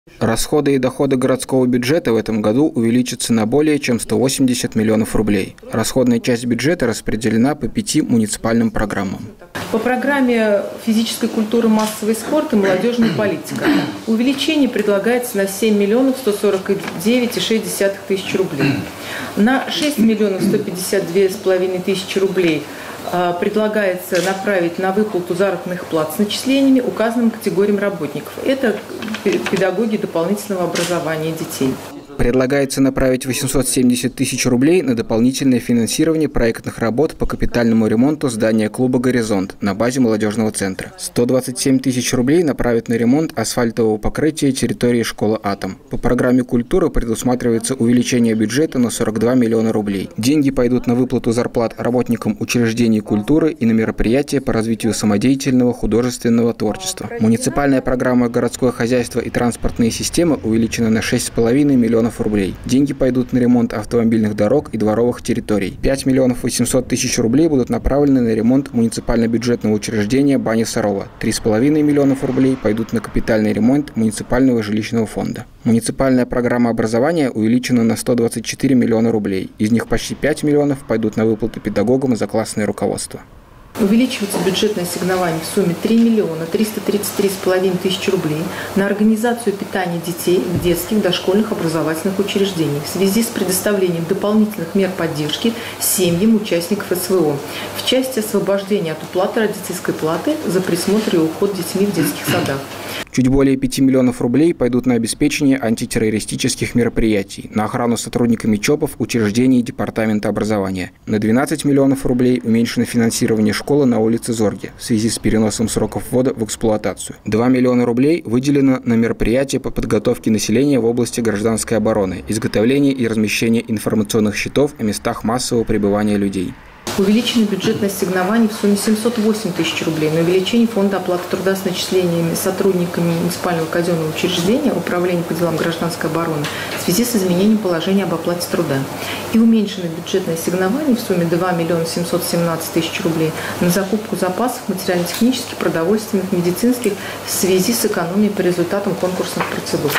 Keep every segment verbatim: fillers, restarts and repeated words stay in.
Расходы и доходы городского бюджета в этом году увеличатся на более чем сто восемьдесят миллионов рублей. Расходная часть бюджета распределена по пяти муниципальным программам. По программе физической культуры, массовый спорт и молодежная политика увеличение предлагается на семь миллионов сто сорок девять и шесть десятых тысяч рублей. На шесть миллионов сто пятьдесят две с половиной тысячи рублей предлагается направить на выплату заработных плат с начислениями указанным категориям работников. Это педагоги дополнительного образования детей. Предлагается направить восемьсот семьдесят тысяч рублей на дополнительное финансирование проектных работ по капитальному ремонту здания клуба «Горизонт» на базе молодежного центра. сто двадцать семь тысяч рублей направят на ремонт асфальтового покрытия территории школы «Атом». По программе «Культура» предусматривается увеличение бюджета на сорок два миллиона рублей. Деньги пойдут на выплату зарплат работникам учреждений культуры и на мероприятия по развитию самодеятельного художественного творчества. Муниципальная программа «Городское хозяйство и транспортные системы» увеличена на шесть с половиной миллионов рублей. Деньги пойдут на ремонт автомобильных дорог и дворовых территорий. пять миллионов восемьсот тысяч рублей будут направлены на ремонт муниципально-бюджетного учреждения «Бани Сарова». три с половиной миллионов рублей пойдут на капитальный ремонт муниципального жилищного фонда. Муниципальная программа образования увеличена на сто двадцать четыре миллиона рублей. Из них почти пять миллионов пойдут на выплаты педагогам за классное руководство. Увеличивается бюджетное ассигнование в сумме три миллиона триста тридцать три с половиной тысячи рублей на организацию питания детей в детских дошкольных образовательных учреждениях в связи с предоставлением дополнительных мер поддержки семьям участников СВО в части освобождения от уплаты родительской платы за присмотр и уход детьми в детских садах. Чуть более пяти миллионов рублей пойдут на обеспечение антитеррористических мероприятий, на охрану сотрудниками ЧОПов учреждений Департамента образования. На двенадцать миллионов рублей уменьшено финансирование школы на улице Зорге в связи с переносом сроков ввода в эксплуатацию. два миллиона рублей выделено на мероприятия по подготовке населения в области гражданской обороны, изготовление и размещение информационных щитов о местах массового пребывания людей. Увеличено бюджетное ассигнование в сумме семьсот восемь тысяч рублей на увеличение фонда оплаты труда с начислениями сотрудниками муниципального казенного учреждения Управления по делам гражданской обороны в связи с изменением положения об оплате труда. И уменьшено бюджетное ассигнование в сумме два миллиона семьсот семнадцать тысяч рублей на закупку запасов материально-технических, продовольственных, медицинских в связи с экономией по результатам конкурсных процедур.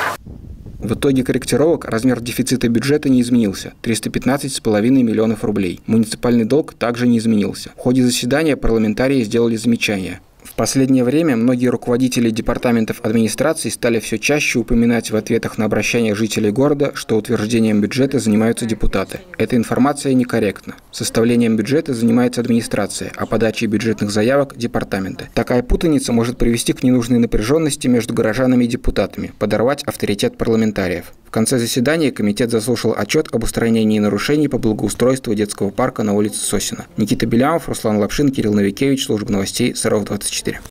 В итоге корректировок размер дефицита бюджета не изменился – триста пятнадцать с половиной миллионов рублей. Муниципальный долг также не изменился. В ходе заседания парламентарии сделали замечания. В последнее время многие руководители департаментов администрации стали все чаще упоминать в ответах на обращения жителей города, что утверждением бюджета занимаются депутаты. Эта информация некорректна. Составлением бюджета занимается администрация, а подачей бюджетных заявок – департаменты. Такая путаница может привести к ненужной напряженности между горожанами и депутатами, подорвать авторитет парламентариев. В конце заседания комитет заслушал отчет об устранении нарушений по благоустройству детского парка на улице Сосина. Никита Белямов, Руслан Лапшин, Кирилл Новикевич, служба новостей Саров двадцать четыре.